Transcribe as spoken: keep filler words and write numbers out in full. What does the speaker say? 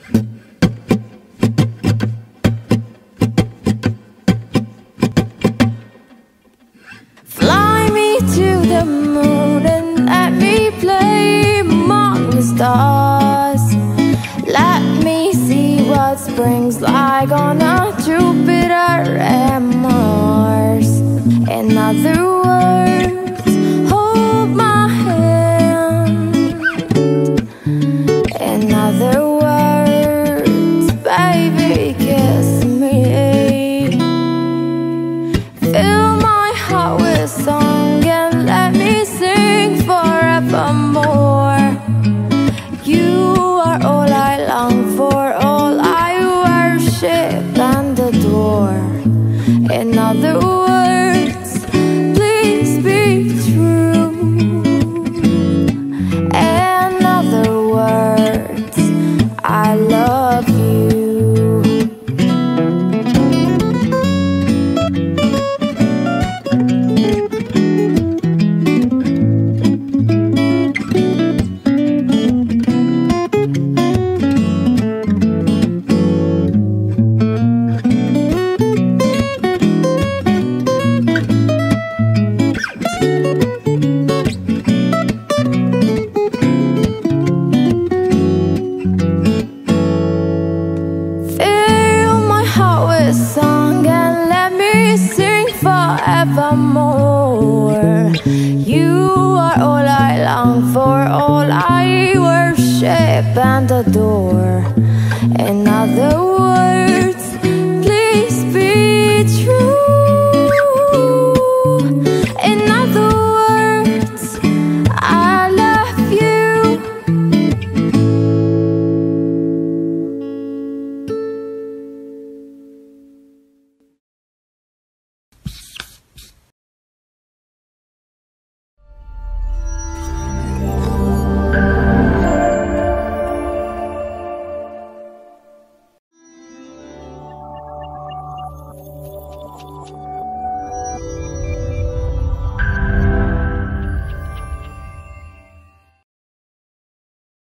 Fly me to the moon and let me play among the stars. Let me see what spring's like on a Jupiter and Mars. In other words, hold my hand. In other words, baby, kiss me. Fill my heart with song and let me sing forevermore. You are all I long for, all I worship and adore. In other words, please be true. In other words, I love you. Song and let me sing forevermore. You are all I long for, all I worship and adore. In other words,